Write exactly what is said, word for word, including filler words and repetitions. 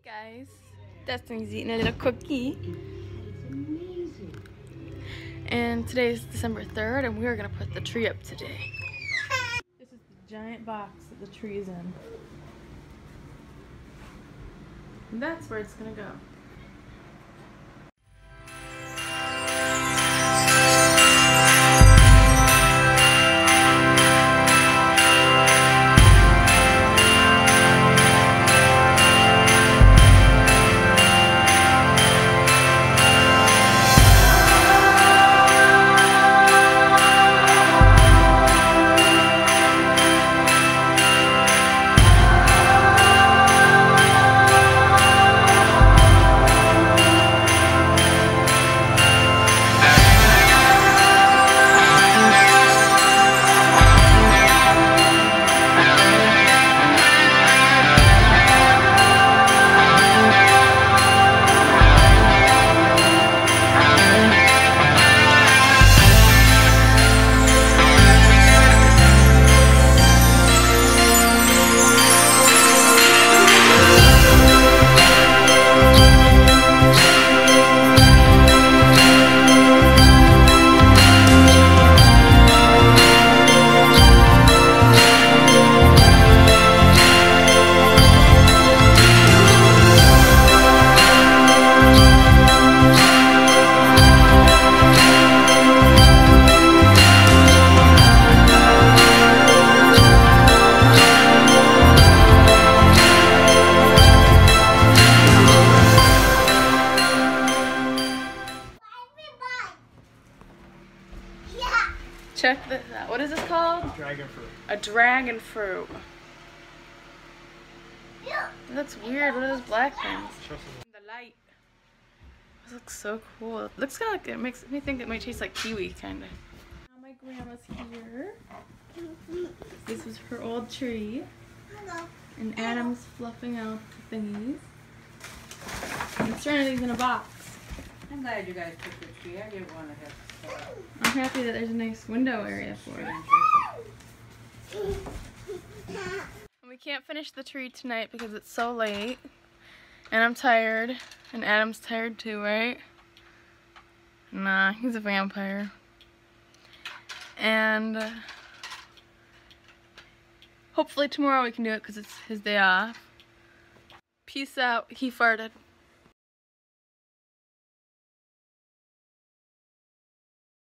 Guys, Destiny's eating a little cookie. And today is December third, and we are going to put the tree up today. This is the giant box that the tree is in. And that's where it's going to go. Check this out. What is this called? Dragon fruit. A dragon fruit. That's weird. What are those black things? The light. This looks so cool. It looks kind of like, it makes me think it might taste like kiwi, kind of. Now my grandma's here. This was her old tree. And Adam's fluffing out the thingies. I'm throwing these in a box. I'm glad you guys took the tree. I didn't want to have to start. I'm happy that there's a nice window area for it. We can't finish the tree tonight because it's so late. And I'm tired. And Adam's tired too, right? Nah, he's a vampire. And uh, hopefully tomorrow we can do it because it's his day off. Peace out. He farted.